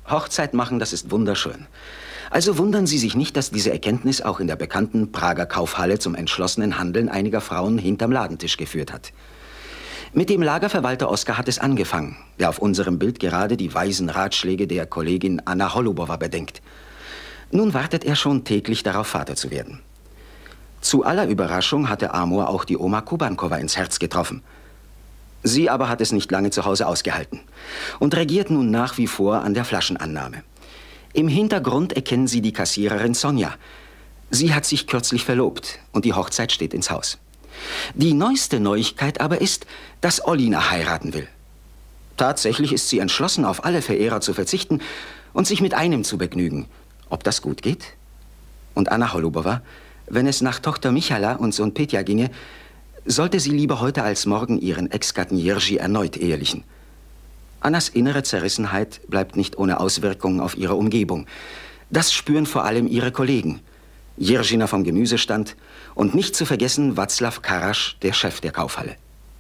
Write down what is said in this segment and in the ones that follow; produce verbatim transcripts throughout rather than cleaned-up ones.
Hochzeit machen, das ist wunderschön. Also wundern Sie sich nicht, dass diese Erkenntnis auch in der bekannten Prager Kaufhalle zum entschlossenen Handeln einiger Frauen hinterm Ladentisch geführt hat. Mit dem Lagerverwalter Oskar hat es angefangen, der auf unserem Bild gerade die weisen Ratschläge der Kollegin Anna Holubowa bedenkt. Nun wartet er schon täglich darauf, Vater zu werden. Zu aller Überraschung hatte Amor auch die Oma Kubankova ins Herz getroffen. Sie aber hat es nicht lange zu Hause ausgehalten und regiert nun nach wie vor an der Flaschenannahme. Im Hintergrund erkennen Sie die Kassiererin Sonja. Sie hat sich kürzlich verlobt und die Hochzeit steht ins Haus. Die neueste Neuigkeit aber ist, dass Ollina heiraten will. Tatsächlich ist sie entschlossen, auf alle Verehrer zu verzichten und sich mit einem zu begnügen. Ob das gut geht? Und Anna Holubowa, wenn es nach Tochter Michala und Sohn Petja ginge, sollte sie lieber heute als morgen ihren Ex-Gatten Jerzy erneut ehelichen. Annas innere Zerrissenheit bleibt nicht ohne Auswirkungen auf ihre Umgebung. Das spüren vor allem ihre Kollegen. Jerzina vom Gemüsestand und nicht zu vergessen Václav Karasch, der Chef der Kaufhalle.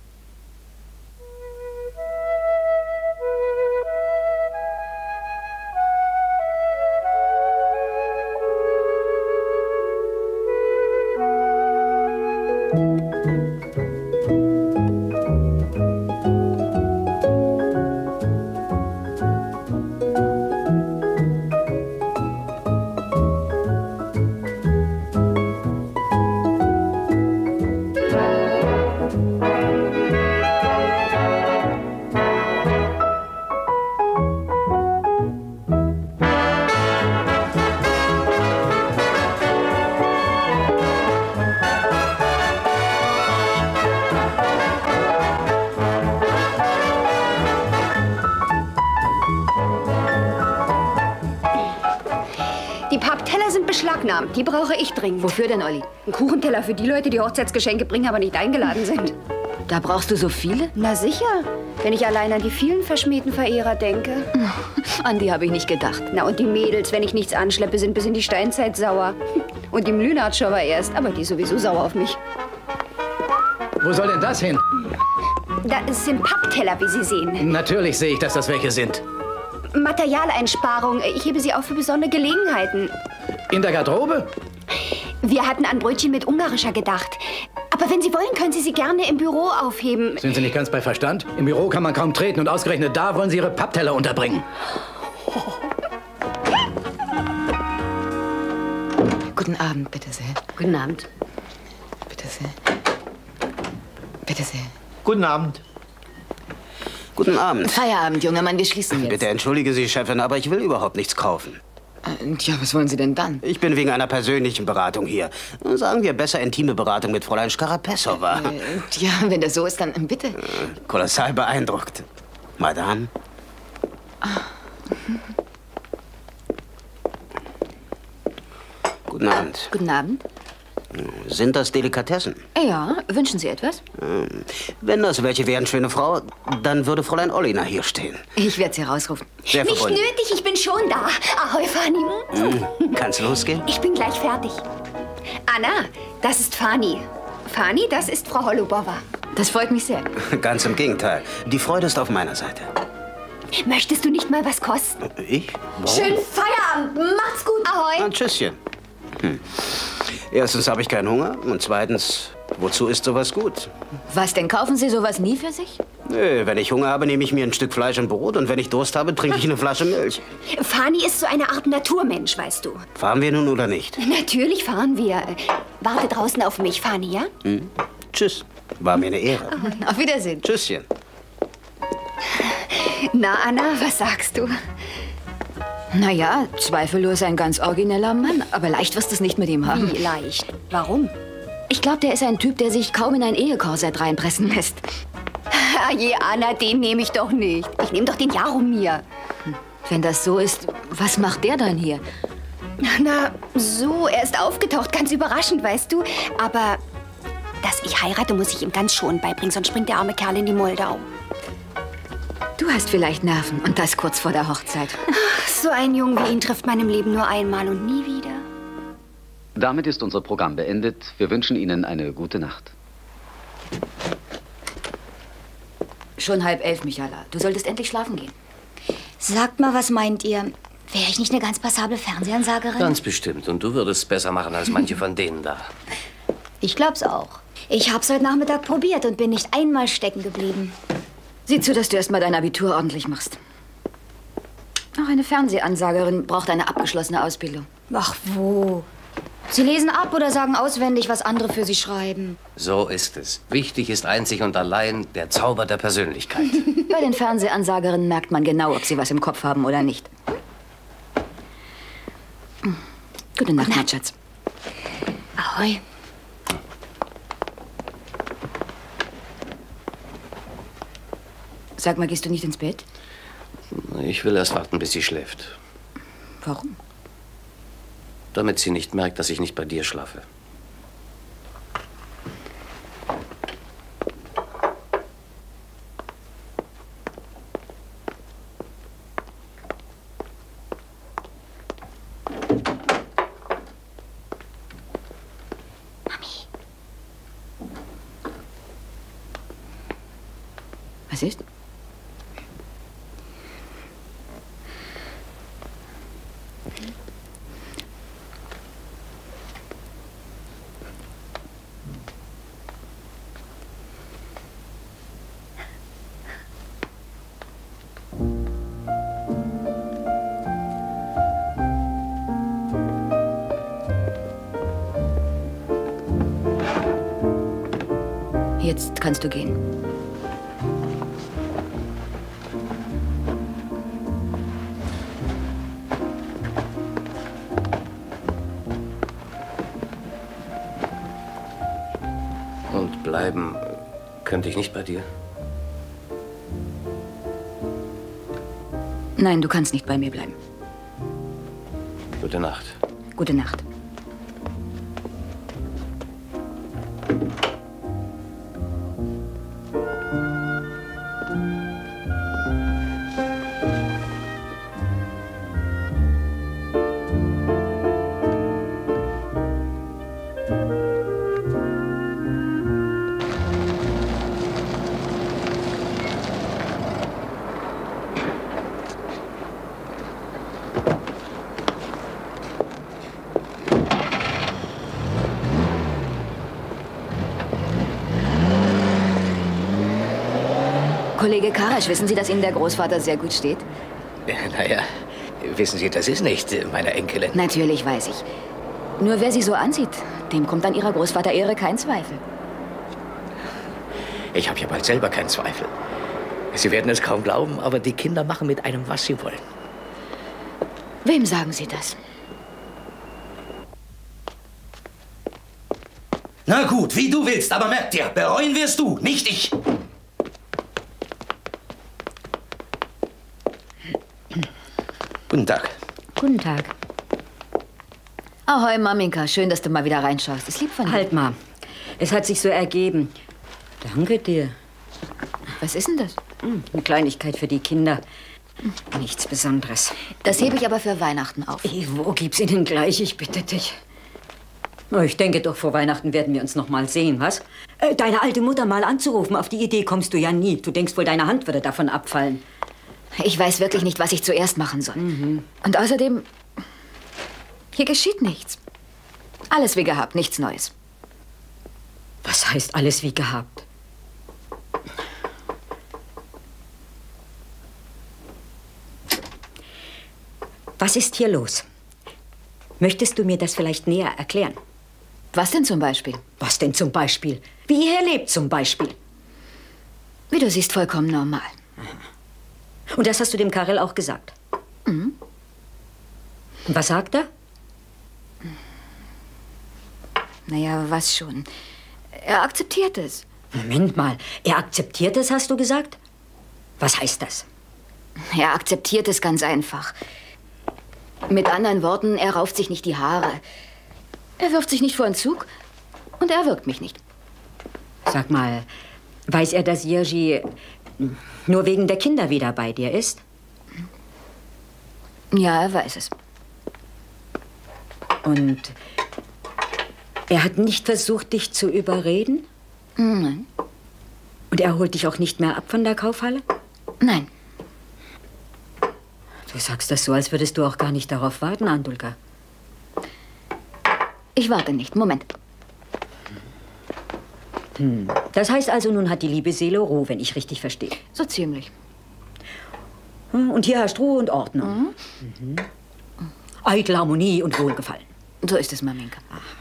Die brauche ich dringend. Wofür denn, Olli? Ein Kuchenteller für die Leute, die Hochzeitsgeschenke bringen, aber nicht eingeladen sind. Da brauchst du so viele? Na sicher, wenn ich allein an die vielen verschmähten Verehrer denke. An die habe ich nicht gedacht. Na und die Mädels, wenn ich nichts anschleppe, sind bis in die Steinzeit sauer. Und die Mlynartscher war erst, aber die ist sowieso sauer auf mich. Wo soll denn das hin? Das sind Pappteller, wie Sie sehen. Natürlich sehe ich, dass das welche sind. Materialeinsparung. Ich hebe sie auf für besondere Gelegenheiten. In der Garderobe? Wir hatten an Brötchen mit ungarischer gedacht. Aber wenn Sie wollen, können Sie sie gerne im Büro aufheben. Sind Sie nicht ganz bei Verstand? Im Büro kann man kaum treten und ausgerechnet da wollen Sie Ihre Pappteller unterbringen. Guten Abend, bitte sehr. Guten Abend. Bitte sehr. Bitte sehr. Guten Abend. Guten Abend. Feierabend, junger Mann, wir schließen jetzt. Bitte entschuldige Sie, Chefin, aber ich will überhaupt nichts kaufen. Äh, tja, was wollen Sie denn dann? Ich bin wegen einer persönlichen Beratung hier. Sagen wir besser intime Beratung mit Fräulein Skarapessowa. Äh, tja, wenn das so ist, dann bitte. Äh, kolossal beeindruckt. Madame? Ah. Guten Abend. Guten Abend. Sind das Delikatessen? Ja, wünschen Sie etwas? Wenn das welche wären, schöne Frau, dann würde Fräulein Ollina hier stehen. Ich werde sie rausrufen. Sehr Nicht verbunden. nötig, ich bin schon da. Ahoi, Fanny. Hm, kann's losgehen? Ich bin gleich fertig. Anna, das ist Fanny. Fanny, das ist Frau Holubowa. Das freut mich sehr. Ganz im Gegenteil. Die Freude ist auf meiner Seite. Möchtest du nicht mal was kosten? Ich? Warum? Schönen Feierabend. Macht's gut. Ahoi. Ein Tschüsschen. Hm. Erstens habe ich keinen Hunger und zweitens, wozu ist sowas gut? Was denn, kaufen Sie sowas nie für sich? Nö, wenn ich Hunger habe, nehme ich mir ein Stück Fleisch und Brot und wenn ich Durst habe, trinke ich eine Flasche Milch. Fanny ist so eine Art Naturmensch, weißt du. Fahren wir nun oder nicht? Natürlich fahren wir. Warte draußen auf mich, Fanny, ja? Hm. Tschüss. War mir eine Ehre. Oh, auf Wiedersehen. Tschüsschen. Na, Anna, was sagst du? Naja, zweifellos ein ganz origineller Mann. Aber leicht wirst du es nicht mit ihm haben. Wie leicht? Warum? Ich glaube, der ist ein Typ, der sich kaum in ein Ehekorsett reinpressen lässt. Je, Anna, den nehme ich doch nicht. Ich nehme doch den Jaromir. Wenn das so ist, was macht der dann hier? Na, so, er ist aufgetaucht. Ganz überraschend, weißt du. Aber dass ich heirate, muss ich ihm ganz schonend beibringen, sonst springt der arme Kerl in die Moldau. Du hast vielleicht Nerven und das kurz vor der Hochzeit. Ach, so einen Jungen wie ihn trifft man im Leben nur einmal und nie wieder. Damit ist unser Programm beendet. Wir wünschen Ihnen eine gute Nacht. Schon halb elf, Michala. Du solltest endlich schlafen gehen. Sagt mal, was meint ihr? Wäre ich nicht eine ganz passable Fernsehansagerin? Ganz bestimmt. Und du würdest es besser machen als manche von denen da. Ich glaub's auch. Ich hab's heute Nachmittag probiert und bin nicht einmal stecken geblieben. Sieh zu, dass du erst mal dein Abitur ordentlich machst. Auch eine Fernsehansagerin braucht eine abgeschlossene Ausbildung. Ach, wo? Sie lesen ab oder sagen auswendig, was andere für sie schreiben. So ist es. Wichtig ist einzig und allein der Zauber der Persönlichkeit. Bei den Fernsehansagerinnen merkt man genau, ob sie was im Kopf haben oder nicht. Gute Nacht, mein Schatz. Ahoi. Sag mal, gehst du nicht ins Bett? Ich will erst warten, bis sie schläft. Warum? Damit sie nicht merkt, dass ich nicht bei dir schlafe. Mami. Was ist? Jetzt kannst du gehen. Und bleiben könnte ich nicht bei dir? Nein, du kannst nicht bei mir bleiben. Gute Nacht. Gute Nacht. Kollege Karasch, wissen Sie, dass Ihnen der Großvater sehr gut steht? Naja, wissen Sie, das ist nicht meiner Enkelin. Natürlich weiß ich. Nur wer Sie so ansieht, dem kommt an Ihrer Großvaterehre kein Zweifel. Ich habe ja bald selber keinen Zweifel. Sie werden es kaum glauben, aber die Kinder machen mit einem, was sie wollen. Wem sagen Sie das? Na gut, wie du willst, aber merk dir, bereuen wirst du, nicht ich. Guten Tag. Guten Tag. Ahoi, Maminka. Schön, dass du mal wieder reinschaust. Ist lieb von dir. Halt mal. Es hat sich so ergeben. Danke dir. Was ist denn das? Hm, eine Kleinigkeit für die Kinder. Nichts Besonderes. Das hebe ich aber für Weihnachten auf. Wo gib's ihnen gleich? Ich bitte dich. Oh, ich denke doch, vor Weihnachten werden wir uns noch mal sehen, was? Äh, deine alte Mutter mal anzurufen, auf die Idee kommst du ja nie. Du denkst wohl, deine Hand würde davon abfallen. Ich weiß wirklich nicht, was ich zuerst machen soll. Mhm. Und außerdem, hier geschieht nichts. Alles wie gehabt, nichts Neues. Was heißt alles wie gehabt? Was ist hier los? Möchtest du mir das vielleicht näher erklären? Was denn zum Beispiel? Was denn zum Beispiel? Wie ihr lebt zum Beispiel? Wie du siehst, vollkommen normal. Und das hast du dem Karel auch gesagt? Mhm. Und was sagt er? Naja, was schon. Er akzeptiert es. Moment mal, er akzeptiert es, hast du gesagt? Was heißt das? Er akzeptiert es ganz einfach. Mit anderen Worten, er rauft sich nicht die Haare. Er wirft sich nicht vor den Zug und er wirkt mich nicht. Sag mal, weiß er, dass Jiří nur wegen der Kinder wieder bei dir ist? Ja, er weiß es. Und er hat nicht versucht, dich zu überreden? Nein. Und er holt dich auch nicht mehr ab von der Kaufhalle? Nein. Du sagst das so, als würdest du auch gar nicht darauf warten, Andulka. Ich warte nicht. Moment. Hm. Das heißt also, nun hat die liebe Seele Ruhe, wenn ich richtig verstehe. So ziemlich. Hm, und hier herrscht Ruhe und Ordnung. Mhm. Mhm. Eitel Harmonie und Wohlgefallen. So ist es, Mamenka.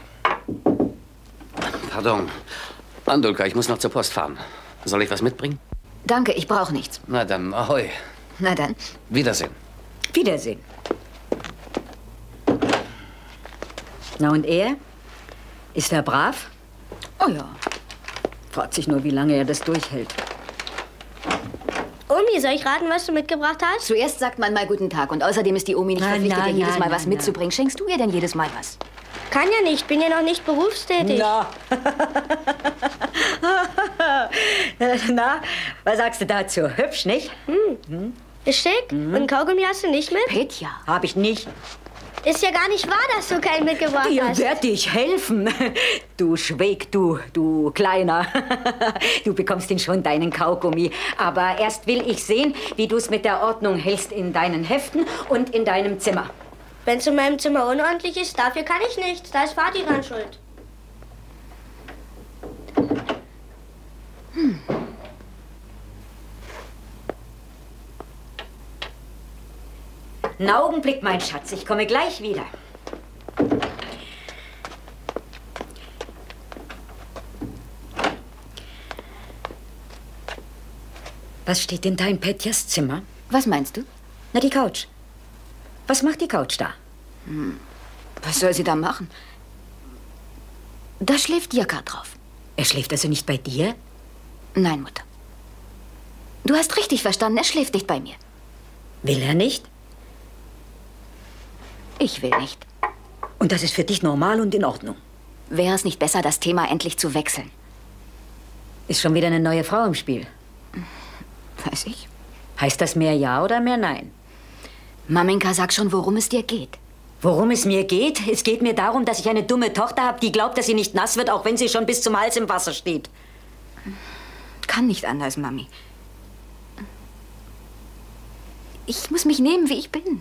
Pardon. Andulka, ich muss noch zur Post fahren. Soll ich was mitbringen? Danke, ich brauche nichts. Na dann, ahoi. Na dann. Wiedersehen. Wiedersehen. Na und er? Ist er brav? Oh ja. Fragt sich nur, wie lange er das durchhält. Omi, soll ich raten, was du mitgebracht hast? Zuerst sagt man mal guten Tag und außerdem ist die Omi nicht Nein, verpflichtet, nein, dir jedes nein, Mal nein, was nein. mitzubringen. Schenkst du ihr denn jedes Mal was? Kann ja nicht, bin ja noch nicht berufstätig. Na. Na, was sagst du dazu? Hübsch, nicht? Hm. Hm. Ist schick. Mhm. Und Kaugummi hast du nicht mit? Petja. Hab ich nicht. Ist ja gar nicht wahr, dass du keinen mitgebracht Dir hast. werd ich helfen. Du Schweg, du, du Kleiner. Du bekommst ihn schon, deinen Kaugummi. Aber erst will ich sehen, wie du es mit der Ordnung hältst in deinen Heften und in deinem Zimmer. Wenn es in meinem Zimmer unordentlich ist, dafür kann ich nichts. Da ist Vati dran schuld. Hm. Einen Augenblick, mein Schatz. Ich komme gleich wieder. Was steht in deinem Petjas Zimmer? Was meinst du? Na, die Couch. Was macht die Couch da? Hm. Was soll sie da machen? Da schläft Jirka drauf. Er schläft also nicht bei dir? Nein, Mutter. Du hast richtig verstanden, er schläft nicht bei mir. Will er nicht? Ich will nicht. Und das ist für dich normal und in Ordnung? Wäre es nicht besser, das Thema endlich zu wechseln? Ist schon wieder eine neue Frau im Spiel? Weiß ich. Heißt das mehr Ja oder mehr Nein? Mamenka, sag schon, worum es dir geht. Worum es mir geht? Es geht mir darum, dass ich eine dumme Tochter habe, die glaubt, dass sie nicht nass wird, auch wenn sie schon bis zum Hals im Wasser steht. Kann nicht anders, Mami. Ich muss mich nehmen, wie ich bin.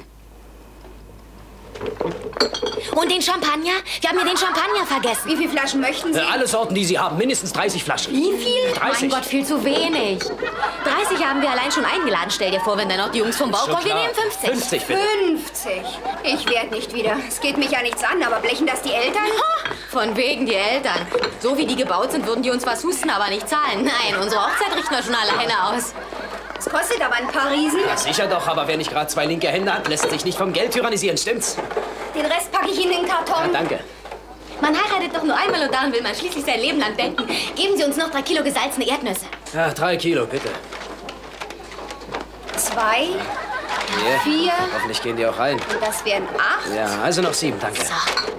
Und den Champagner? Wir haben ja den Champagner vergessen. Wie viele Flaschen möchten Sie? Äh, alle Sorten, die Sie haben. Mindestens dreißig Flaschen. Wie viel? dreißig. Mein Gott, viel zu wenig. dreißig haben wir allein schon eingeladen. Stell dir vor, wenn dann noch die Jungs vom Bau kommen. Wir nehmen fünfzig. fünfzig, bitte. fünfzig. Ich werde nicht wieder. Es geht mich ja nichts an, aber blechen das die Eltern? Von wegen die Eltern. So wie die gebaut sind, würden die uns was husten, aber nicht zahlen. Nein, unsere Hochzeit richten wir schon alleine aus. Es kostet aber ein paar Riesen. Ja, sicher doch, aber wer nicht gerade zwei linke Hände hat, lässt sich nicht vom Geld tyrannisieren, stimmt's? Den Rest packe ich in den Karton. Ja, danke. Man heiratet doch nur einmal und daran will man schließlich sein Leben lang denken. Geben Sie uns noch drei Kilo gesalzene Erdnüsse. Ja, drei Kilo, bitte. Zwei, Hier. vier. Hoffentlich gehen die auch rein. Und das wären acht. Ja, also noch sieben, danke. So.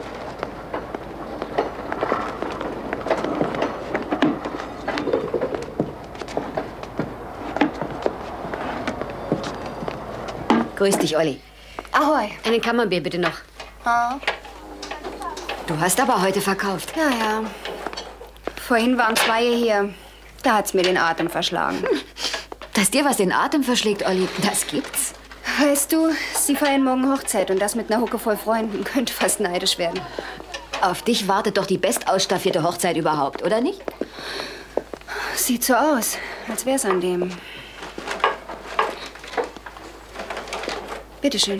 Grüß dich, Olli. Ahoi. Einen Kammerbier bitte noch. Oh. Du hast aber heute verkauft. Ja, ja. Vorhin waren zwei hier. Da hat's mir den Atem verschlagen. Hm. Dass dir was den Atem verschlägt, Olli, das gibt's. Weißt du, Sie feiern morgen Hochzeit und das mit einer Hucke voll Freunden. Könnte fast neidisch werden. Auf dich wartet doch die bestausstaffierte Hochzeit überhaupt, oder nicht? Sieht so aus, als wär's an dem. Bitteschön.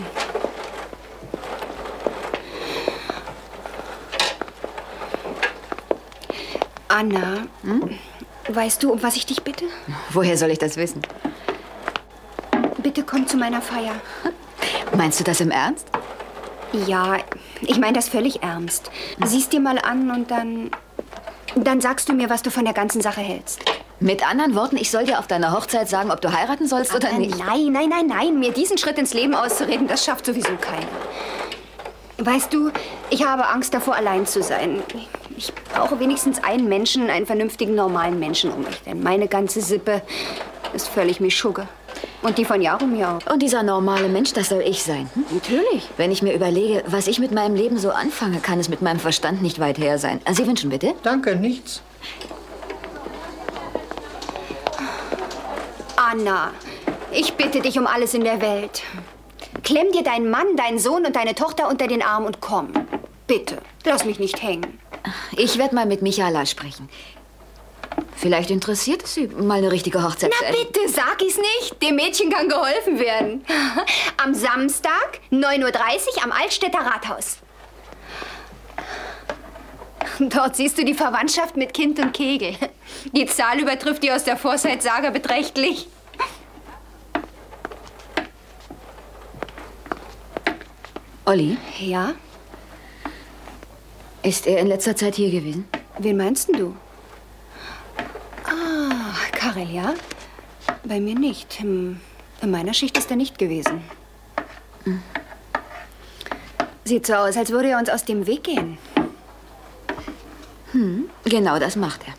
Anna, hm? Weißt du, um was ich dich bitte? Woher soll ich das wissen? Bitte komm zu meiner Feier. Meinst du das im Ernst? Ja, ich meine das völlig ernst. Siehst dir mal an und dann... Dann sagst du mir, was du von der ganzen Sache hältst. Mit anderen Worten, ich soll dir auf deiner Hochzeit sagen, ob du heiraten sollst Aber oder nicht. Nein, nein, nein, nein. Mir diesen Schritt ins Leben auszureden, das schafft sowieso keiner. Weißt du, ich habe Angst davor, allein zu sein. Ich brauche wenigstens einen Menschen, einen vernünftigen, normalen Menschen um mich. Denn meine ganze Sippe ist völlig Mischugge. Und die von Jaromir auch. Und dieser normale Mensch, das soll ich sein. Hm? Natürlich. Wenn ich mir überlege, was ich mit meinem Leben so anfange, kann es mit meinem Verstand nicht weit her sein. Also, Sie wünschen bitte? Danke, nichts. Anna, ich bitte dich um alles in der Welt. Klemm dir deinen Mann, deinen Sohn und deine Tochter unter den Arm und komm. Bitte, lass mich nicht hängen. Ich werde mal mit Michala sprechen. Vielleicht interessiert es sie, mal eine richtige Hochzeit zu Na erleben. bitte, sag ich's nicht. Dem Mädchen kann geholfen werden. Am Samstag, neun Uhr dreißig am Altstädter Rathaus. Dort siehst du die Verwandtschaft mit Kind und Kegel. Die Zahl übertrifft die aus der Forsyth-Saga beträchtlich. Olli? Ja? Ist er in letzter Zeit hier gewesen? Wen meinst denn du? Ah, Karel, ja? Bei mir nicht. In meiner Schicht ist er nicht gewesen. Hm. Sieht so aus, als würde er uns aus dem Weg gehen. Hm, genau das macht er.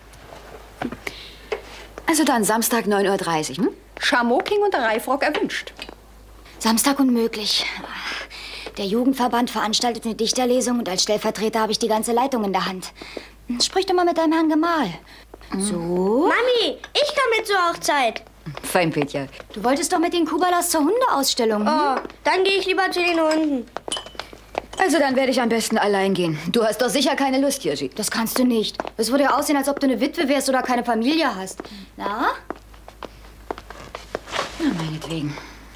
Also dann Samstag neun Uhr dreißig, hm? Schamoking und Reifrock erwünscht. Samstag unmöglich. Der Jugendverband veranstaltet eine Dichterlesung und als Stellvertreter habe ich die ganze Leitung in der Hand. Sprich doch mal mit deinem Herrn Gemahl. So? Mami, ich komme mit zur Hochzeit. Fein, Petja. Du wolltest doch mit den Kubalas zur Hundeausstellung. Hm? Oh, dann gehe ich lieber zu den Hunden. Also dann werde ich am besten allein gehen. Du hast doch sicher keine Lust, Jirschi. Das kannst du nicht. Es würde ja aussehen, als ob du eine Witwe wärst oder keine Familie hast. Na? Na, meinetwegen.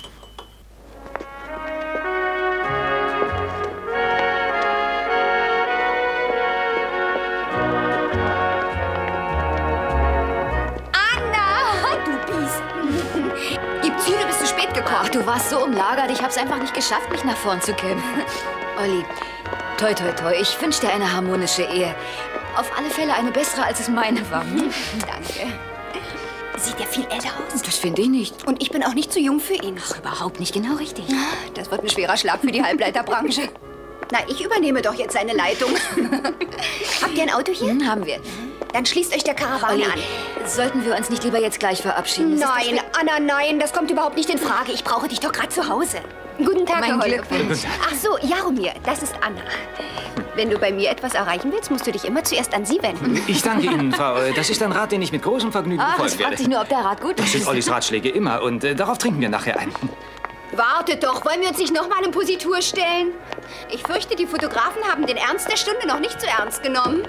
Ach, du warst so umlagert. Ich hab's einfach nicht geschafft, mich nach vorn zu kämpfen. Olli, toi, toi, toi. Ich wünsche dir eine harmonische Ehe. Auf alle Fälle eine bessere, als es meine war. Danke. Sieht er viel älter aus? Das finde ich nicht. Und ich bin auch nicht zu jung für ihn. Ach, überhaupt nicht. Genau richtig. Das wird ein schwerer Schlag für die Halbleiterbranche. Na, ich übernehme doch jetzt seine Leitung. Habt ihr ein Auto hier? Hm, haben wir. Dann schließt euch der Karawane Olli, an. sollten wir uns nicht lieber jetzt gleich verabschieden? Das Nein, Anna, nein, das kommt überhaupt nicht in Frage. Ich brauche dich doch gerade zu Hause. Guten Tag, Mein Herr Glückwunsch. Ach so, Jaromir, das ist Anna. Wenn du bei mir etwas erreichen willst, musst du dich immer zuerst an sie wenden. Ich danke Ihnen, Frau. Das ist ein Rat, den ich mit großem Vergnügen Ach, befolgen ich werde. frag dich nur, ob der Rat gut Das ist. sind Ollis Ratschläge immer und äh, darauf trinken wir nachher ein. Wartet doch, wollen wir uns nicht noch mal in Positur stellen? Ich fürchte, die Fotografen haben den Ernst der Stunde noch nicht so ernst genommen.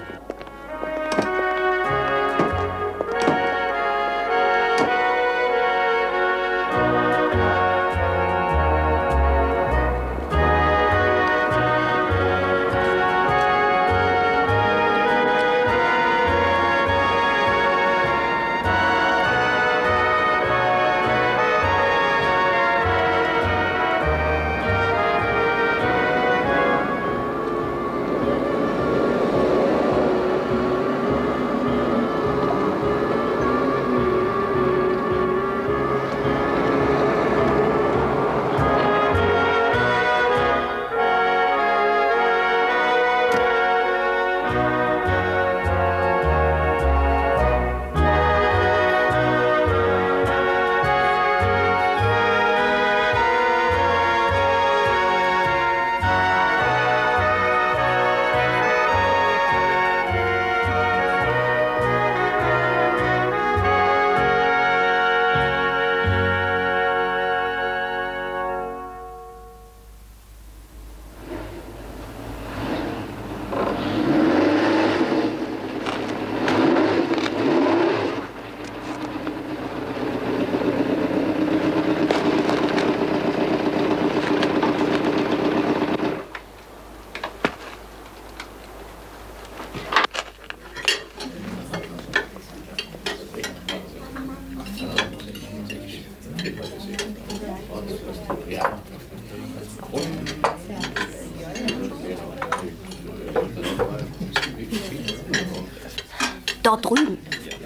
Dort drüben.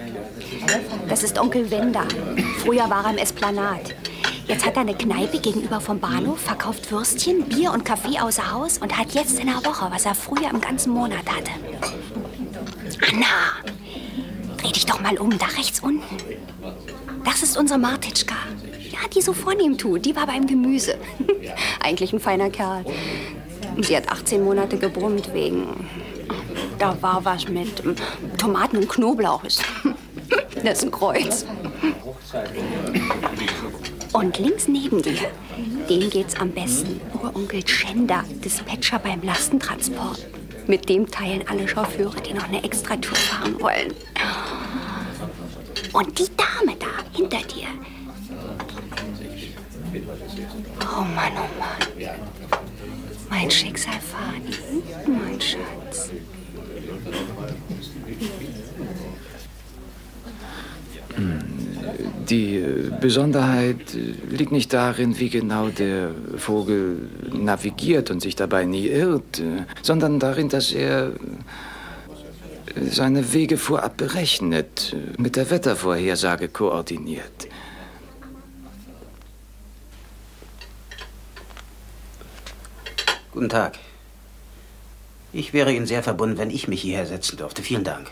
Das ist Onkel Wenda. Früher war er im Esplanat. Jetzt hat er eine Kneipe gegenüber vom Bahnhof, verkauft Würstchen, Bier und Kaffee außer Haus und hat jetzt in der Woche, was er früher im ganzen Monat hatte. Anna, dreh dich doch mal um, da rechts unten. Das ist unsere Martitschka. Ja, die so vornehm tut. Die war beim Gemüse. Eigentlich ein feiner Kerl. Sie hat achtzehn Monate gebrummt wegen... Da war was mit Tomaten und Knoblauch. Das ist ein Kreuz. Und links neben dir, dem geht's am besten. Uronkel Schender, Dispatcher beim Lastentransport. Mit dem teilen alle Chauffeure, die noch eine Extratour fahren wollen. Und die Dame da, hinter dir. Oh Mann, oh Mann. Mein Schicksal, Fanny. Mein Schatz. Die Besonderheit liegt nicht darin, wie genau der Vogel navigiert und sich dabei nie irrt, sondern darin, dass er seine Wege vorab berechnet, mit der Wettervorhersage koordiniert. Guten Tag. Ich wäre Ihnen sehr verbunden, wenn ich mich hierher setzen dürfte. Vielen Dank.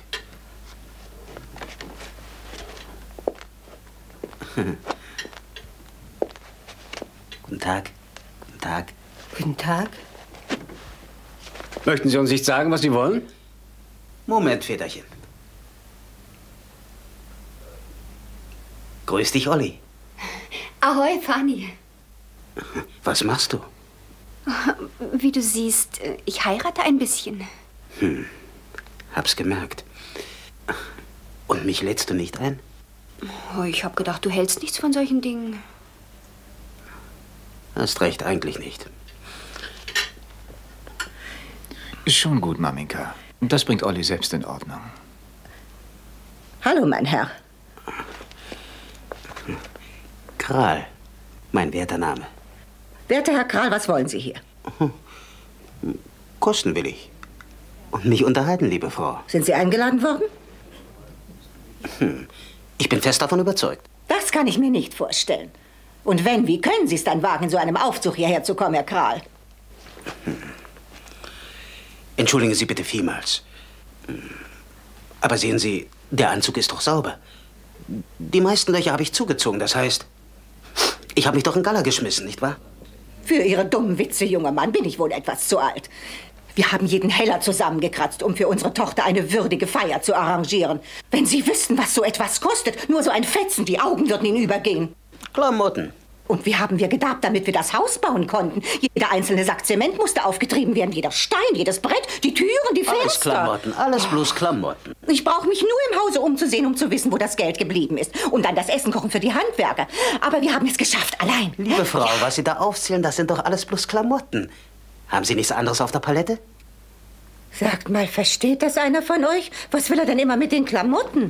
Guten Tag. Guten Tag. Guten Tag. Möchten Sie uns nicht sagen, was Sie wollen? Moment, Väterchen. Grüß dich, Olli. Ahoi, Fanny. Was machst du? Wie du siehst, ich heirate ein bisschen. Hm, hab's gemerkt. Und mich lädst du nicht ein? Oh, ich hab gedacht, du hältst nichts von solchen Dingen. Hast recht, eigentlich nicht. Ist schon gut, Maminka. Das bringt Olli selbst in Ordnung. Hallo, mein Herr. Kral, mein werter Name. Werter Herr Kral, was wollen Sie hier? Kosten will ich. Und mich unterhalten, liebe Frau. Sind Sie eingeladen worden? Hm. Ich bin fest davon überzeugt. Das kann ich mir nicht vorstellen. Und wenn, wie können Sie es dann wagen, in so einem Aufzug hierher zu kommen, Herr Kral? Hm. Entschuldigen Sie bitte vielmals. Aber sehen Sie, der Anzug ist doch sauber. Die meisten Löcher habe ich zugezogen. Das heißt, ich habe mich doch in Galler geschmissen, nicht wahr? Für Ihre dummen Witze, junger Mann, bin ich wohl etwas zu alt. Wir haben jeden Heller zusammengekratzt, um für unsere Tochter eine würdige Feier zu arrangieren. Wenn Sie wüssten, was so etwas kostet, nur so ein Fetzen, die Augen würden Ihnen übergehen. Klamotten. Und wie haben wir gedarbt, damit wir das Haus bauen konnten? Jeder einzelne Sack Zement musste aufgetrieben werden, jeder Stein, jedes Brett, die Türen, die Fenster. Alles Klamotten, alles bloß Klamotten. Ich brauche mich nur im Hause umzusehen, um zu wissen, wo das Geld geblieben ist. Und dann das Essen kochen für die Handwerker. Aber wir haben es geschafft, allein. Liebe Frau, was Sie da aufzählen, das sind doch alles bloß Klamotten. Haben Sie nichts anderes auf der Palette? Sagt mal, versteht das einer von euch? Was will er denn immer mit den Klamotten?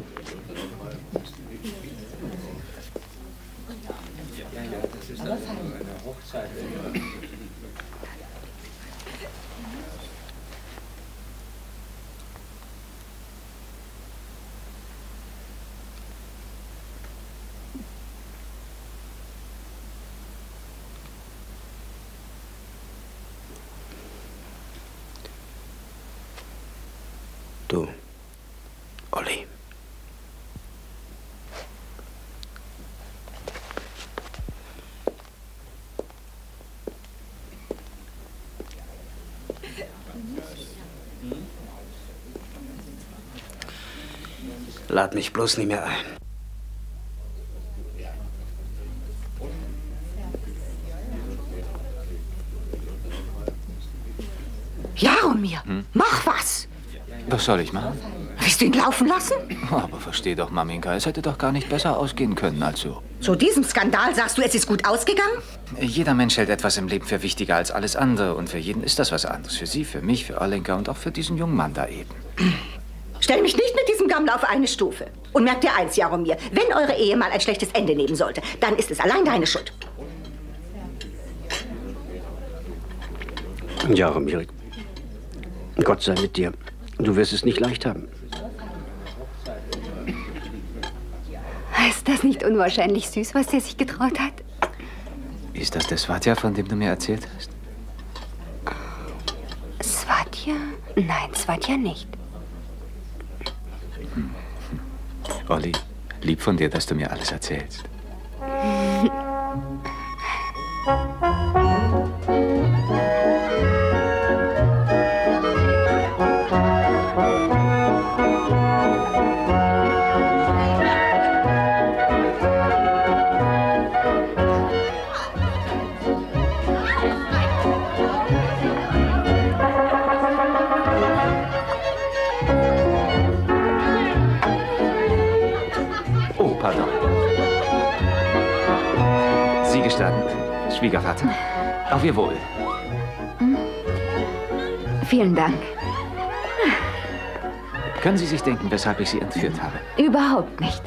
Du, Olli. Lad mich bloß nie mehr ein. Jaromir, hm? Mach was! Was soll ich machen? Willst du ihn laufen lassen? Aber versteh doch, Maminka, es hätte doch gar nicht besser ausgehen können als so. Zu diesem Skandal sagst du, es ist gut ausgegangen? Jeder Mensch hält etwas im Leben für wichtiger als alles andere. Und für jeden ist das was anderes. Für Sie, für mich, für Olenka und auch für diesen jungen Mann da eben. Stell mich nicht mit diesem Gammler auf eine Stufe. Und merk dir eins, Jaromir, wenn eure Ehe mal ein schlechtes Ende nehmen sollte, dann ist es allein deine Schuld. Jaromir, Gott sei mit dir. Du wirst es nicht leicht haben. Ist das nicht unwahrscheinlich süß, was der sich getraut hat? Ist das der Svatja, von dem du mir erzählt hast? Svatja? Nein, Svatja nicht. Hm. Olli, lieb von dir, dass du mir alles erzählst. Schwiegervater. Auf Ihr Wohl. Hm? Vielen Dank. Können Sie sich denken, weshalb ich Sie entführt habe? Überhaupt nicht.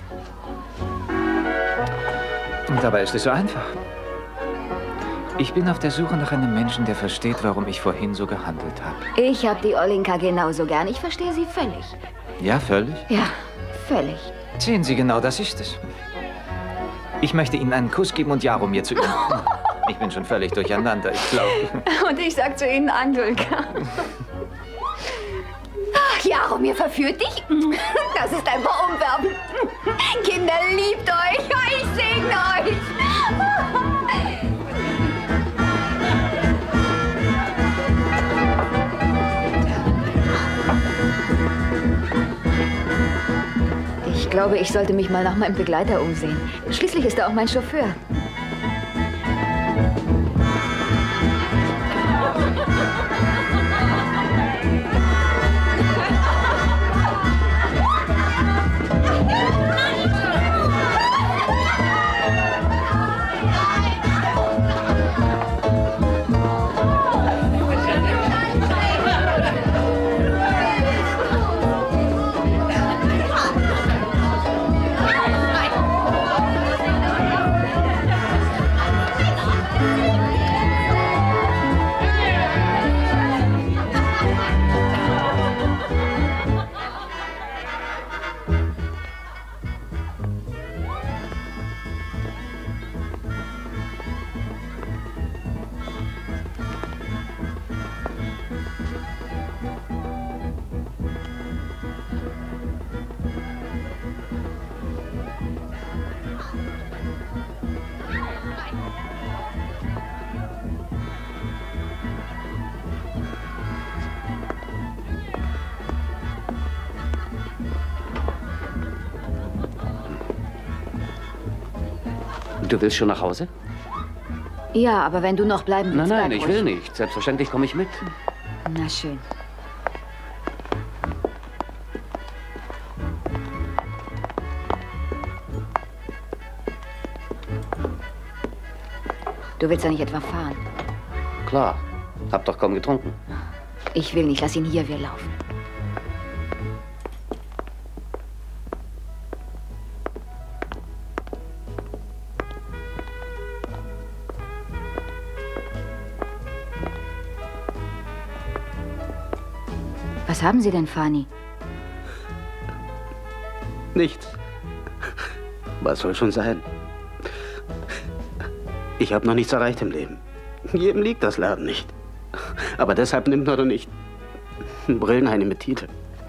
Und dabei ist es so einfach. Ich bin auf der Suche nach einem Menschen, der versteht, warum ich vorhin so gehandelt habe. Ich habe die Olinka genauso gern. Ich verstehe sie völlig. Ja, völlig? Ja, völlig. Sehen Sie, genau das ist es. Ich möchte Ihnen einen Kuss geben und Jaromir zu Ihnen. Ich bin schon völlig durcheinander, ich glaube. Und ich sag zu Ihnen, Angelika. Ach, Jaromir verführt dich? Das ist einfach umwerfend. Kinder, liebt euch. Ich segne euch. Ich glaube, ich sollte mich mal nach meinem Begleiter umsehen. Schließlich ist er auch mein Chauffeur. Du willst schon nach Hause? Ja, aber wenn du noch bleiben willst... Nein, nein, bleib ich ruhig. will nicht. Selbstverständlich komme ich mit. Na schön. Du willst ja nicht etwa fahren? Klar. Hab doch kaum getrunken. Ich will nicht. Lass ihn hier, wir laufen. Was haben Sie denn, Fanny? Nichts. Was soll schon sein? Ich habe noch nichts erreicht im Leben. Jedem liegt das Lernen nicht. Aber deshalb nimmt man doch nicht Brillenhaine mit Titel.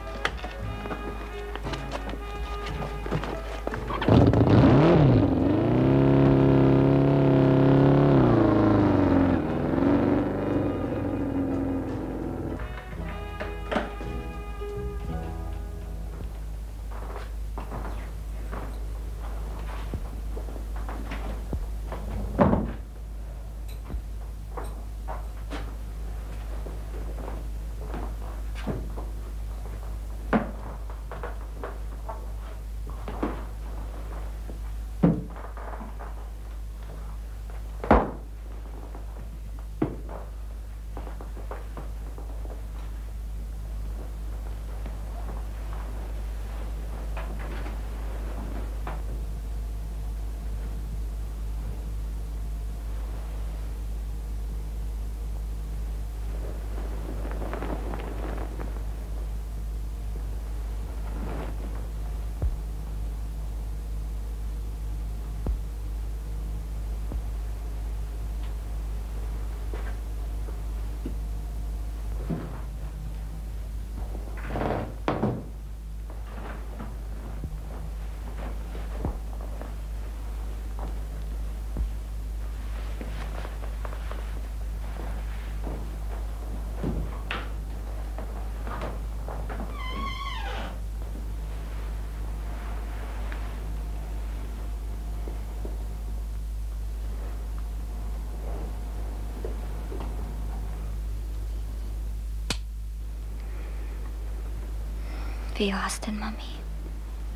Wie war's denn, Mami?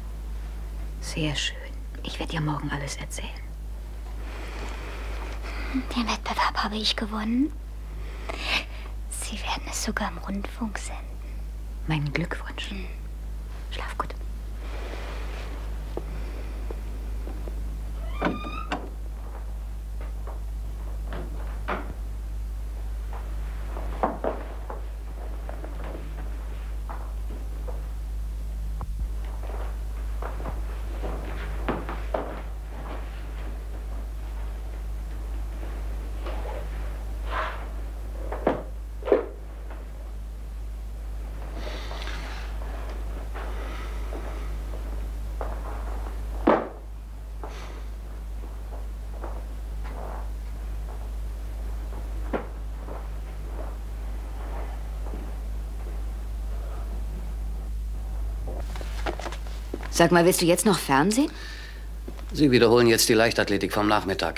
Sehr schön. Ich werde dir morgen alles erzählen. Den Wettbewerb habe ich gewonnen. Sie werden es sogar im Rundfunk senden. Mein Glückwunsch. Hm. Schlaf gut. Sag mal, willst du jetzt noch Fernsehen? Sie wiederholen jetzt die Leichtathletik vom Nachmittag.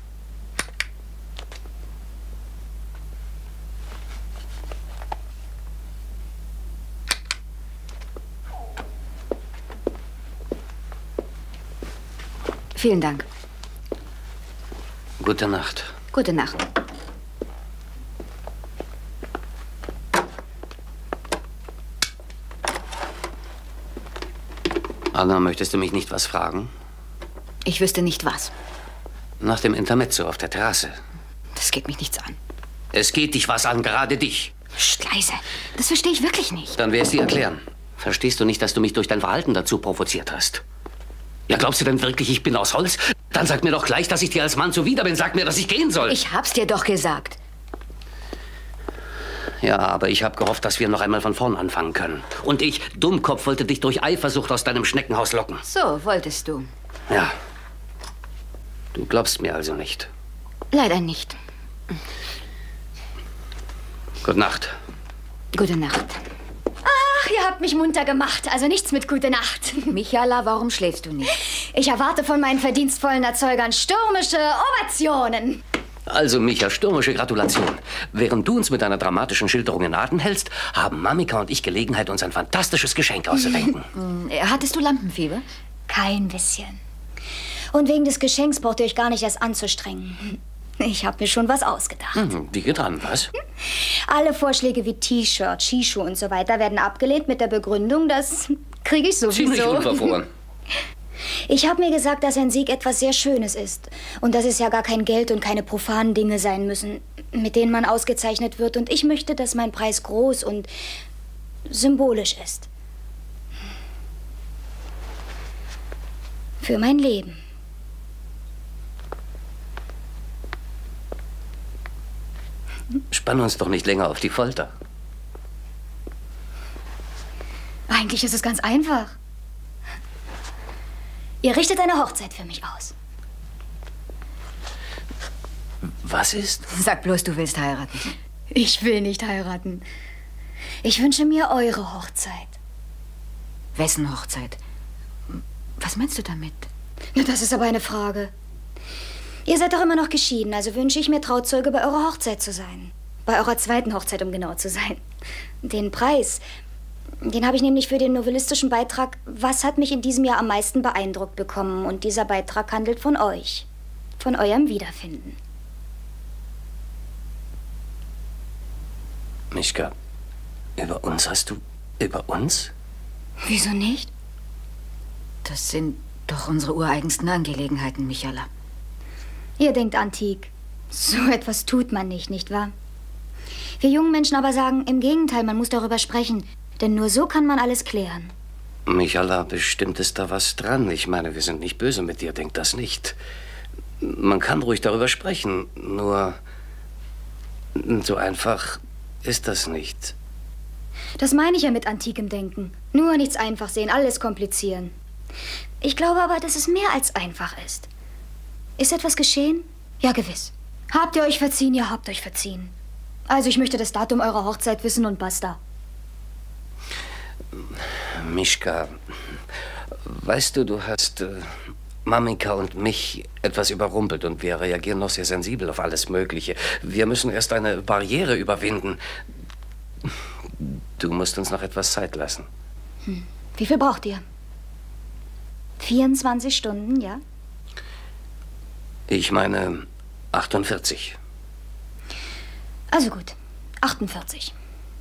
Vielen Dank. Gute Nacht. Gute Nacht. Anna, möchtest du mich nicht was fragen? Ich wüsste nicht was. Nach dem Intermezzo auf der Terrasse. Das geht mich nichts an. Es geht dich was an, gerade dich. Psst, leise. Das verstehe ich wirklich nicht. Dann werde ich dir erklären. Verstehst du nicht, dass du mich durch dein Verhalten dazu provoziert hast? Ja, glaubst du denn wirklich, ich bin aus Holz? Dann sag mir doch gleich, dass ich dir als Mann zuwider bin. Sag mir, dass ich gehen soll. Ich hab's dir doch gesagt. Ja, aber ich habe gehofft, dass wir noch einmal von vorn anfangen können. Und ich, Dummkopf, wollte dich durch Eifersucht aus deinem Schneckenhaus locken. So, wolltest du. Ja. Du glaubst mir also nicht. Leider nicht. Gute Nacht. Gute Nacht. Ach, ihr habt mich munter gemacht. Also nichts mit gute Nacht. Michala, warum schläfst du nicht? Ich erwarte von meinen verdienstvollen Erzeugern stürmische Ovationen. Also, Micha, stürmische Gratulation. Während du uns mit deiner dramatischen Schilderung in Atem hältst, haben Mamika und ich Gelegenheit, uns ein fantastisches Geschenk auszudenken. Hattest du Lampenfieber? Kein bisschen. Und wegen des Geschenks braucht ihr euch gar nicht erst anzustrengen. Ich habe mir schon was ausgedacht. Hm, wie getan, was? Alle Vorschläge wie T-Shirt, Skischuh und so weiter werden abgelehnt mit der Begründung, das kriege ich sowieso. Ziemlich unverfroren. Ich habe mir gesagt, dass ein Sieg etwas sehr Schönes ist. Und dass es ja gar kein Geld und keine profanen Dinge sein müssen, mit denen man ausgezeichnet wird. Und ich möchte, dass mein Preis groß und symbolisch ist. Für mein Leben. Spann uns doch nicht länger auf die Folter. Eigentlich ist es ganz einfach. Ihr richtet eine Hochzeit für mich aus. Was ist? Sag bloß, du willst heiraten. Ich will nicht heiraten. Ich wünsche mir eure Hochzeit. Wessen Hochzeit? Was meinst du damit? Na, das ist aber eine Frage. Ihr seid doch immer noch geschieden, also wünsche ich mir Trauzeuge bei eurer Hochzeit zu sein. Bei eurer zweiten Hochzeit, um genau zu sein. Den Preis, den habe ich nämlich für den novellistischen Beitrag "Was hat mich in diesem Jahr am meisten beeindruckt" bekommen. Und dieser Beitrag handelt von euch. Von eurem Wiederfinden. Mischka, über uns hast du... Über uns? Wieso nicht? Das sind doch unsere ureigensten Angelegenheiten, Michala. Ihr denkt antik. So etwas tut man nicht, nicht wahr? Wir jungen Menschen aber sagen, im Gegenteil, man muss darüber sprechen. Denn nur so kann man alles klären. Michala, bestimmt ist da was dran. Ich meine, wir sind nicht böse mit dir, denk das nicht. Man kann ruhig darüber sprechen, nur so einfach ist das nicht. Das meine ich ja mit antikem Denken. Nur nichts einfach sehen, alles komplizieren. Ich glaube aber, dass es mehr als einfach ist. Ist etwas geschehen? Ja, gewiss. Habt ihr euch verziehen? Ja, habt euch verziehen. Also ich möchte das Datum eurer Hochzeit wissen und basta. Mischka, weißt du, du hast äh, Mamika und mich etwas überrumpelt und wir reagieren noch sehr sensibel auf alles Mögliche. Wir müssen erst eine Barriere überwinden. Du musst uns noch etwas Zeit lassen. Hm. Wie viel braucht ihr? vierundzwanzig Stunden, ja? Ich meine, achtundvierzig. Also gut, achtundvierzig.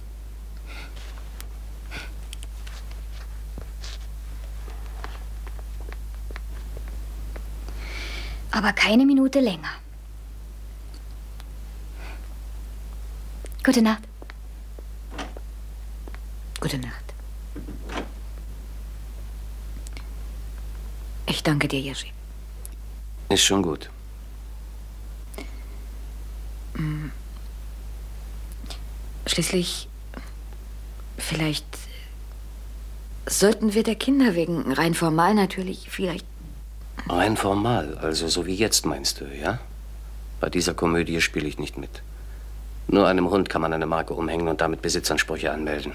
Aber keine Minute länger. Gute Nacht. Gute Nacht. Ich danke dir, Jerzy. Ist schon gut. Schließlich, vielleicht sollten wir der Kinder wegen, rein formal natürlich, vielleicht... Rein formal, also so wie jetzt, meinst du, ja? Bei dieser Komödie spiele ich nicht mit. Nur einem Hund kann man eine Marke umhängen und damit Besitzansprüche anmelden.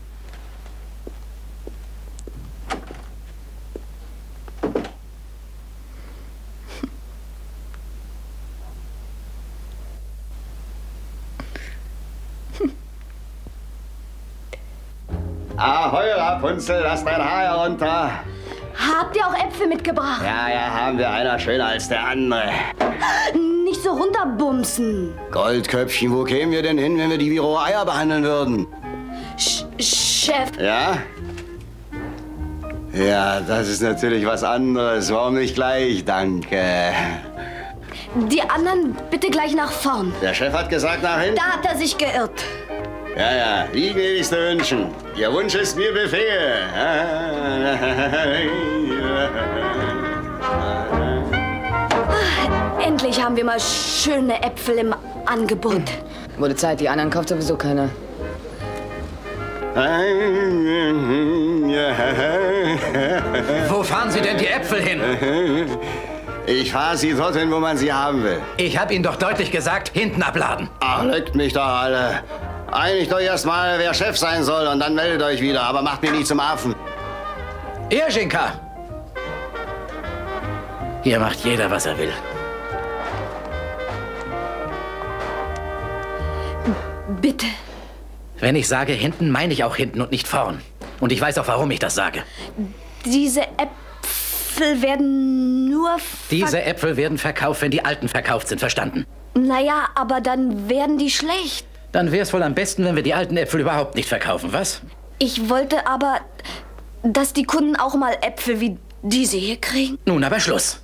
Ahoi, Rapunzel, lass dein Haar herunter. Habt ihr auch Äpfel mitgebracht? Ja, ja, haben wir. Einer schöner als der andere. Nicht so runterbumsen. Goldköpfchen, wo kämen wir denn hin, wenn wir die wie rohe Eier behandeln würden? Sch Chef. Ja? Ja, das ist natürlich was anderes. Warum nicht gleich? Danke. Die anderen bitte gleich nach vorn. Der Chef hat gesagt nach hinten. Da hat er sich geirrt. Ja, ja, die gnädigste wünschen. Ihr Wunsch ist mir Befehl. Endlich haben wir mal schöne Äpfel im Angebot. Wurde Zeit, die anderen kauft sowieso keiner. Wo fahren Sie denn die Äpfel hin? Ich fahre sie dorthin, wo man sie haben will. Ich habe Ihnen doch deutlich gesagt, hinten abladen. Ach, leckt mich doch alle. Einigt euch erst mal, wer Chef sein soll, und dann meldet euch wieder. Aber macht mich nicht zum Affen. Jerzynka! Hier macht jeder, was er will. Bitte. Wenn ich sage hinten, meine ich auch hinten und nicht vorn. Und ich weiß auch, warum ich das sage. Diese Äpfel werden nur... Diese Äpfel werden verkauft, wenn die alten verkauft sind, verstanden? Naja, aber dann werden die schlecht. Dann wäre es wohl am besten, wenn wir die alten Äpfel überhaupt nicht verkaufen, was? Ich wollte aber, dass die Kunden auch mal Äpfel wie diese hier kriegen. Nun aber Schluss.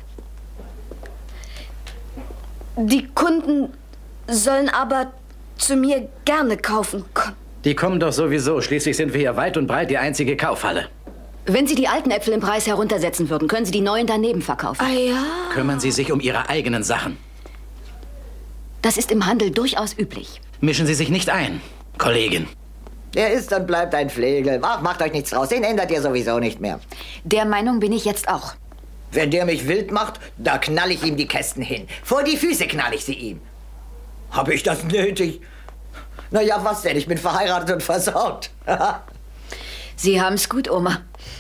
Die Kunden sollen aber zu mir gerne kaufen kommen. Die kommen doch sowieso. Schließlich sind wir hier weit und breit die einzige Kaufhalle. Wenn Sie die alten Äpfel im Preis heruntersetzen würden, können Sie die neuen daneben verkaufen. Ah ja? Kümmern Sie sich um Ihre eigenen Sachen. Das ist im Handel durchaus üblich. Mischen Sie sich nicht ein, Kollegin. Der ist und bleibt ein Flegel. Ach, macht euch nichts draus. Den ändert ihr sowieso nicht mehr. Der Meinung bin ich jetzt auch. Wenn der mich wild macht, da knall ich ihm die Kästen hin. Vor die Füße knall ich sie ihm. Hab ich das nötig? Na ja, was denn? Ich bin verheiratet und versorgt. Sie haben's gut, Oma.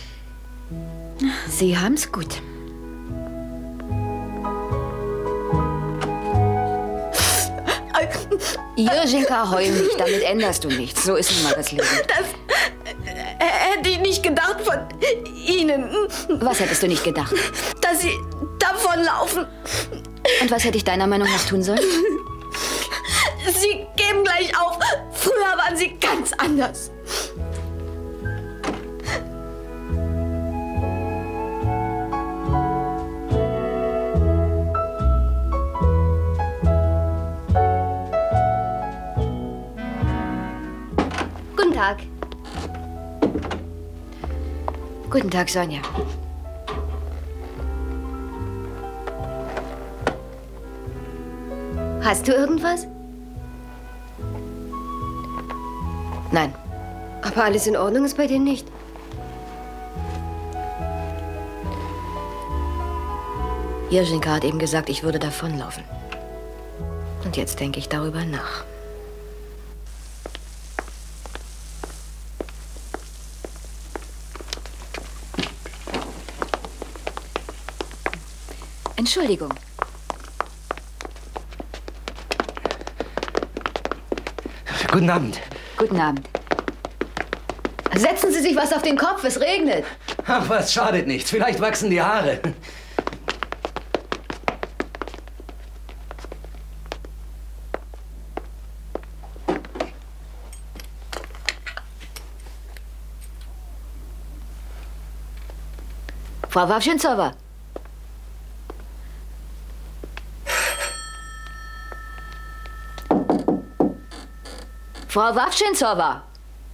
Sie haben's gut. Jerzynka, heul nicht. Damit änderst du nichts. So ist nun mal das Leben. Das äh, hätte ich nicht gedacht von Ihnen. Was hättest du nicht gedacht? Dass Sie davonlaufen. Und was hätte ich deiner Meinung nach tun sollen? Sie geben gleich auf. Früher waren Sie ganz anders. Guten Tag. Guten Tag, Sonja. Hast du irgendwas? Nein. Aber alles in Ordnung ist bei dir nicht. Jerzynka hat eben gesagt, ich würde davonlaufen. Und jetzt denke ich darüber nach. Entschuldigung. Guten Abend. Guten Abend. Setzen Sie sich was auf den Kopf, es regnet. Ach, was schadet nichts. Vielleicht wachsen die Haare. Frau Wawschinzowa. Frau Wawschinzowa.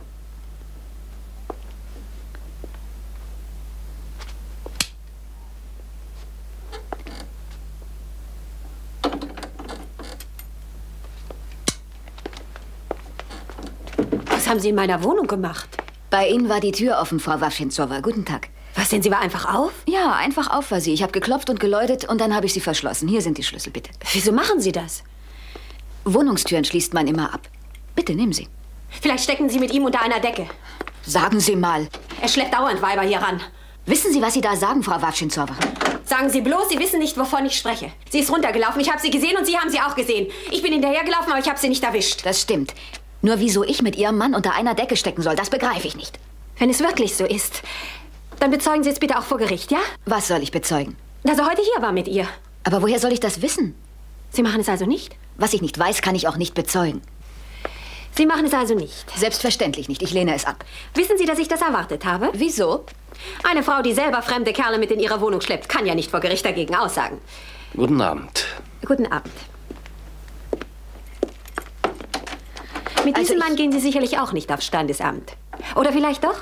Was haben Sie in meiner Wohnung gemacht? Bei Ihnen war die Tür offen, Frau Wawschinzowa. Guten Tag. Was denn, sie war einfach auf? Ja, einfach auf war sie. Ich habe geklopft und geläutet und dann habe ich sie verschlossen. Hier sind die Schlüssel, bitte. Wieso machen Sie das? Wohnungstüren schließt man immer ab. Bitte, nehmen Sie. Vielleicht stecken Sie mit ihm unter einer Decke. Sagen Sie mal. Er schleppt dauernd Weiber hier ran. Wissen Sie, was Sie da sagen, Frau Wawschinzowa? Sagen Sie bloß, Sie wissen nicht, wovon ich spreche. Sie ist runtergelaufen, ich habe sie gesehen und Sie haben sie auch gesehen. Ich bin hinterhergelaufen, aber ich habe sie nicht erwischt. Das stimmt. Nur wieso ich mit Ihrem Mann unter einer Decke stecken soll, das begreife ich nicht. Wenn es wirklich so ist, dann bezeugen Sie es bitte auch vor Gericht, ja? Was soll ich bezeugen? Dass er heute hier war mit ihr. Aber woher soll ich das wissen? Sie machen es also nicht? Was ich nicht weiß, kann ich auch nicht bezeugen. Sie machen es also nicht? Selbstverständlich nicht. Ich lehne es ab. Wissen Sie, dass ich das erwartet habe? Wieso? Eine Frau, die selber fremde Kerle mit in ihre Wohnung schleppt, kann ja nicht vor Gericht dagegen aussagen. Guten Abend. Guten Abend. Mit Also diesem Mann gehen Sie sicherlich auch nicht aufs Standesamt. Oder vielleicht doch?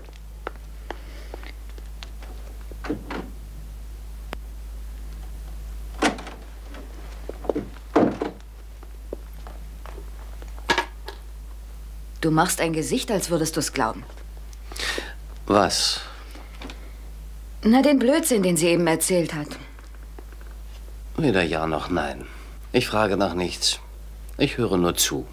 Du machst ein Gesicht, als würdest du es glauben. Was? Na, den Blödsinn, den sie eben erzählt hat. Weder ja noch nein. Ich frage nach nichts. Ich höre nur zu.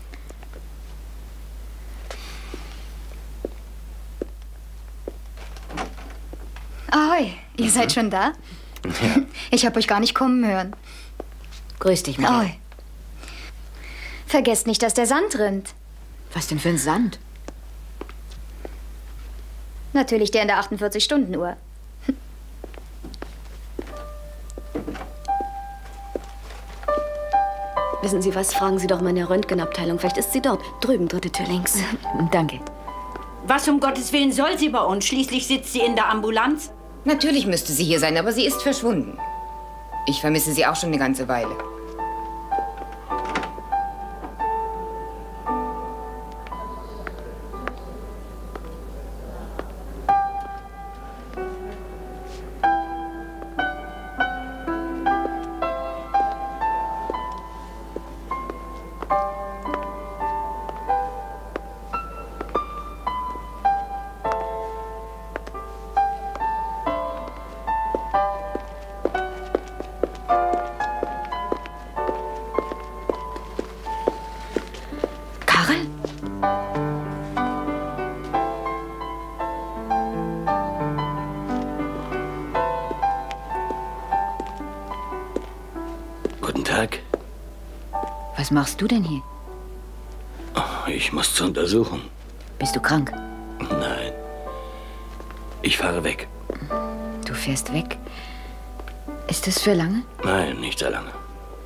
Ahoi, ihr seid schon da? Ja. Ich habe euch gar nicht kommen hören. Grüß dich, Miguel. Ahoi. Vergesst nicht, dass der Sand rinnt. Was denn für ein Sand? Natürlich der in der achtundvierzig-Stunden-Uhr. Wissen Sie was? Fragen Sie doch mal in der Röntgenabteilung. Vielleicht ist sie dort. Drüben, dritte Tür links. Danke. Was um Gottes Willen soll sie bei uns? Schließlich sitzt sie in der Ambulanz. Natürlich müsste sie hier sein, aber sie ist verschwunden. Ich vermisse sie auch schon eine ganze Weile. Guten Tag. Was machst du denn hier? Oh, ich muss zur Untersuchung. Bist du krank? Nein. Ich fahre weg. Du fährst weg? Ist das für lange? Nein, nicht sehr lange.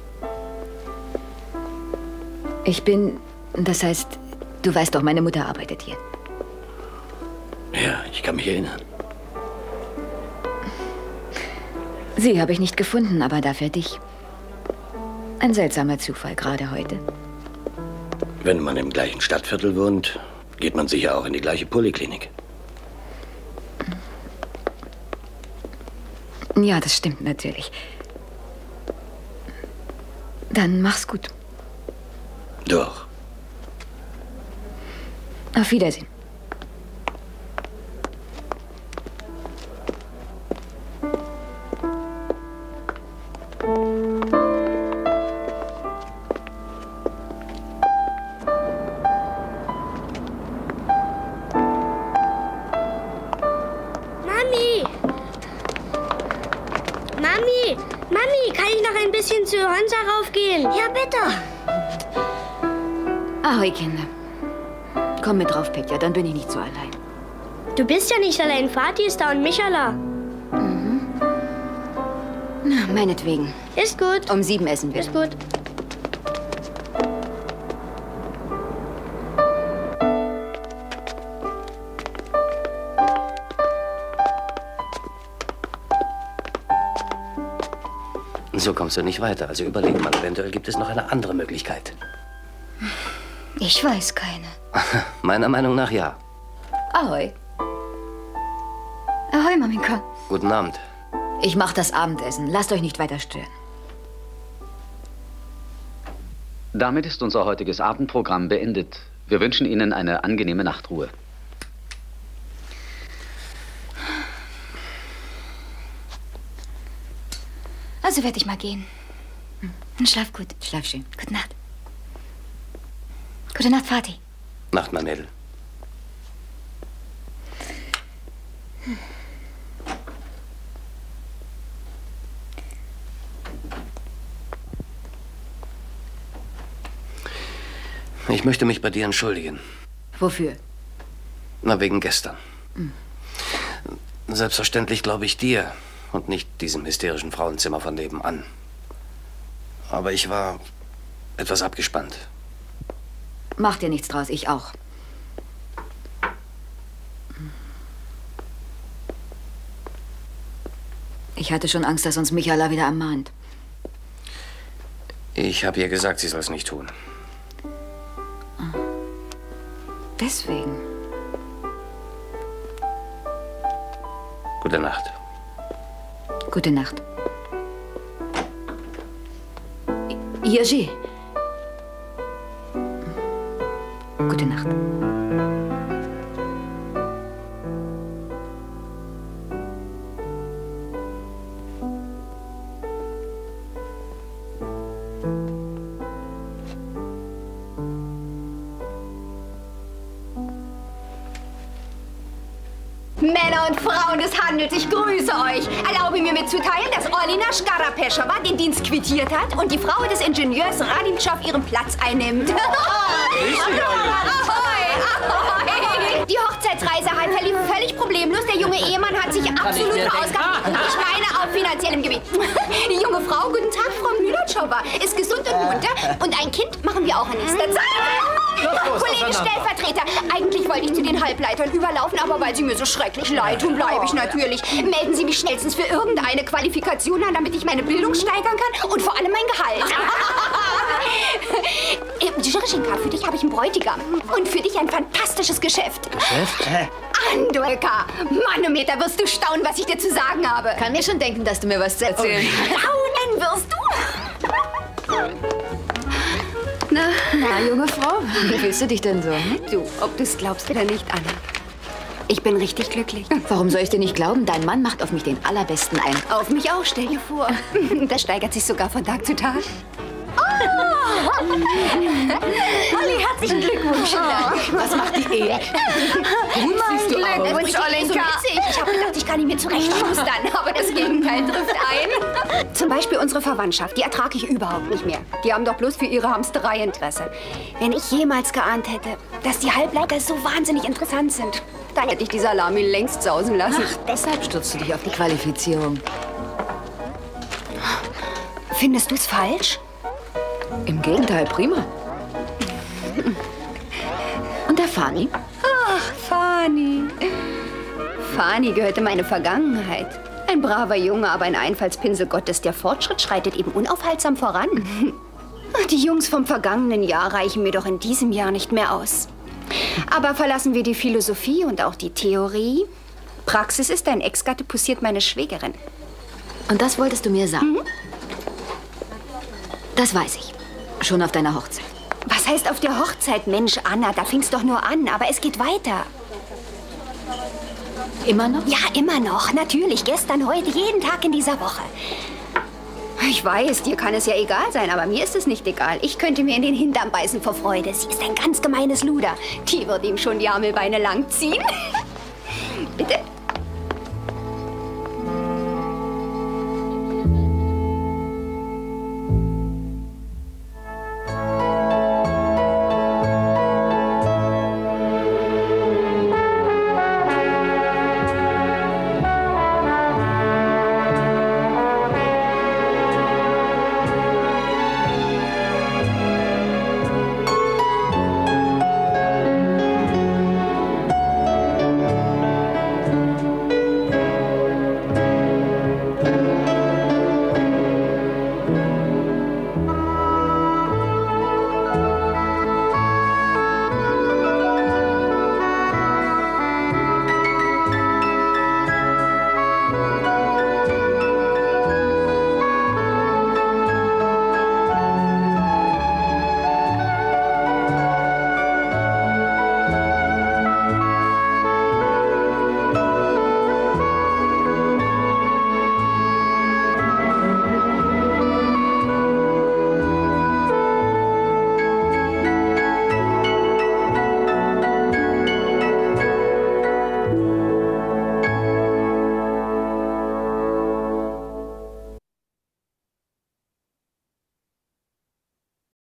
Ich bin... Das heißt, du weißt doch, meine Mutter arbeitet hier. Ja, ich kann mich erinnern. Sie habe ich nicht gefunden, aber dafür dich. Ein seltsamer Zufall, gerade heute. Wenn man im gleichen Stadtviertel wohnt, geht man sicher auch in die gleiche Poliklinik. Ja, das stimmt natürlich. Dann mach's gut. Doch. Auf Wiedersehen. Mami! Mami! Mami, kann ich noch ein bisschen zu Hansa raufgehen? Ja, bitte. Ahoi, Kinder. Komm mit drauf, Petja, dann bin ich nicht so allein. Du bist ja nicht allein. Vati ist da und Michala. Mhm. Na, meinetwegen. Ist gut. Um sieben essen wir. Ist gut. So kommst du nicht weiter. Also überleg mal, eventuell gibt es noch eine andere Möglichkeit. Ich weiß keine. Meiner Meinung nach ja. Ahoi. Ahoi, Maminka. Guten Abend. Ich mach das Abendessen. Lasst euch nicht weiter stören. Damit ist unser heutiges Abendprogramm beendet. Wir wünschen Ihnen eine angenehme Nachtruhe. Also werde ich mal gehen. Und schlaf gut. Schlaf schön. Gute Nacht. Gute Nacht, Vati. Nacht, mein Mädel. Ich möchte mich bei dir entschuldigen. Wofür? Na, wegen gestern. Hm. Selbstverständlich glaube ich dir und nicht diesem hysterischen Frauenzimmer von nebenan. Aber ich war etwas abgespannt. Mach dir nichts draus, ich auch. Ich hatte schon Angst, dass uns Michaela wieder ermahnt. Ich habe ihr gesagt, sie soll es nicht tun. Deswegen. Gute Nacht. Gute Nacht. Yoshi. Gute Nacht. Männer und Frauen des Handels, ich grüße euch. Erlaube mir mitzuteilen, dass Olina Shkarapeschewa den Dienst quittiert hat und die Frau des Ingenieurs Radimtschow ihren Platz einnimmt. Ahoi, ahoi. Die Hochzeitsreise halt verlief völlig problemlos. Der junge Ehemann hat sich absolut verausgabt. Ich meine auf finanziellem Gebiet. Die junge Frau, guten Tag, Frau Müller-Schowa, ist gesund und munter. Und ein Kind machen wir auch in nächster Zeit. Kollege Stellvertreter, eigentlich wollte ich zu den Halbleitern überlaufen, aber weil Sie mir so schrecklich leid tun, bleibe ich natürlich. Melden Sie mich schnellstens für irgendeine Qualifikation an, damit ich meine Bildung steigern kann und vor allem mein Gehalt. Jirschinka, für dich habe ich einen Bräutigam und für dich ein fantastisches Geschäft. Geschäft? Andolka, Manometer, wirst du staunen, was ich dir zu sagen habe. Kann mir schon denken, dass du mir was zu erzählen hast. Staunen wirst du. Na, na, junge Frau, wie fühlst du dich denn so? Du, ob du es glaubst oder nicht, Anna. Ich bin richtig glücklich. Warum soll ich dir nicht glauben? Dein Mann macht auf mich den allerbesten Eindruck. Auf mich auch, stell dir vor. Das steigert sich sogar von Tag zu Tag. Oh! Olli, herzlichen Glückwunsch. Oh. Was macht die Ehe? Mein Glückwunsch, Olenka. Ich habe gedacht, ich kann ihn mir zurechtschustern, aber das Gegenteil trifft ein. Zum Beispiel unsere Verwandtschaft, die ertrage ich überhaupt nicht mehr. Die haben doch bloß für ihre Hamsterei Interesse. Wenn ich jemals geahnt hätte, dass die Halbleiter so wahnsinnig interessant sind, dann hätte ich die Salami längst sausen lassen. Ach, deshalb stürzt du dich auf die Qualifizierung. Findest du es falsch? Im Gegenteil, prima. Und der Fani? Ach, Fani. Fani gehörte meine Vergangenheit. Ein braver Junge, aber ein Einfallspinsel Gottes. Der Fortschritt schreitet eben unaufhaltsam voran. Die Jungs vom vergangenen Jahr reichen mir doch in diesem Jahr nicht mehr aus. Aber verlassen wir die Philosophie und auch die Theorie. Praxis ist, dein Ex-Gatte poussiert meine Schwägerin. Und das wolltest du mir sagen? Mhm. Das weiß ich. Schon auf deiner Hochzeit. Was heißt auf der Hochzeit? Mensch, Anna, da fing's doch nur an. Aber es geht weiter. Immer noch? Ja, immer noch. Natürlich. Gestern, heute, jeden Tag in dieser Woche. Ich weiß, dir kann es ja egal sein, aber mir ist es nicht egal. Ich könnte mir in den Hintern beißen vor Freude. Sie ist ein ganz gemeines Luder. Die wird ihm schon die Armelbeine langziehen. Bitte?